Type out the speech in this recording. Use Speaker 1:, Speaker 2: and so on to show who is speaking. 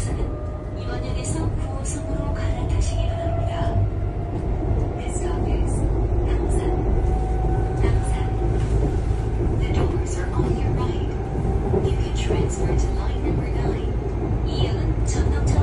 Speaker 1: 내려서는 이번 역에서 9호선으로 갈아타시기 바랍니다. This stop is Namsan. Namsan. The doors are on your right. You can transfer to line number 9. 이 역은 전동차